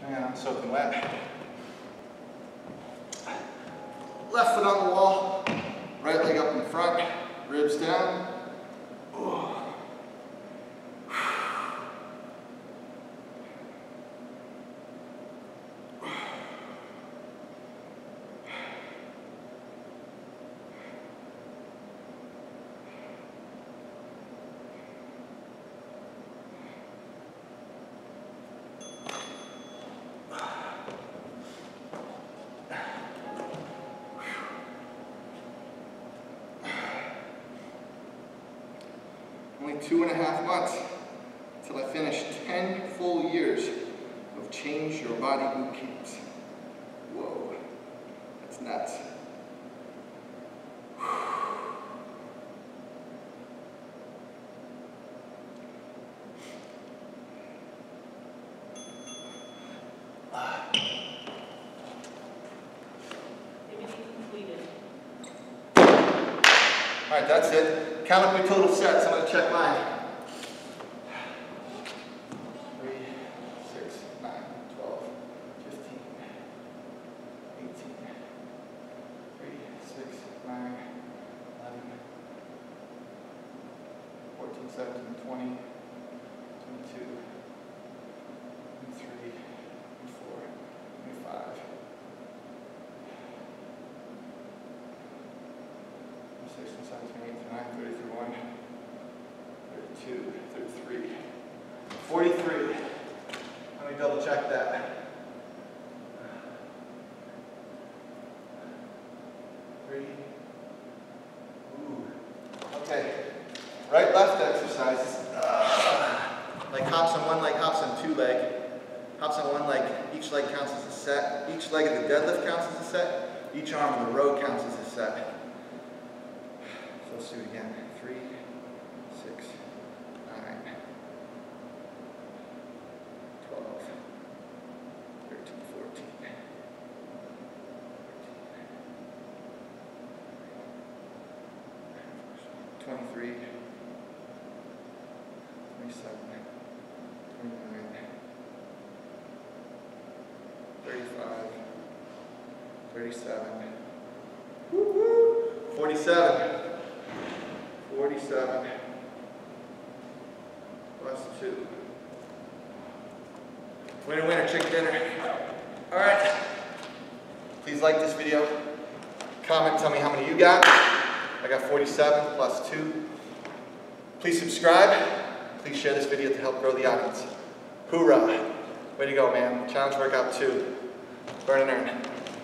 Man, I'm soaking wet. Left foot on the wall, right leg up in front, ribs down. Oh. Only 2.5 months until I finish 10 full years of Change Your Body boot camps. Whoa, that's nuts. All right, that's it. Count up your total sets. I'm going to check mine. 3, 6, 9, 12, 15, 18, 3, 6, 9, 11, 14, 17, 20, 22, 23, 24, 25. 16, 17, 18, 19, 30, 31, 32, 33, 43. Let me double check that. 3. Ooh. Okay. Right, left exercises. Like hops on one leg, hops on two leg. Hops on one leg, each leg counts as a set. Each leg of the deadlift counts as a set. Each arm in the row counts as a set. So let's do it again. 3, 6, 9, 12, 13, 14, 23, 27, 29, 35, 37, 47. 47 plus 2. Winner, winner, chicken dinner. All right. Please like this video. Comment, tell me how many you got. I got 47 plus 2. Please subscribe. Please share this video to help grow the audience. Hoorah. Way to go, man. Challenge workout 2. Burn and earn.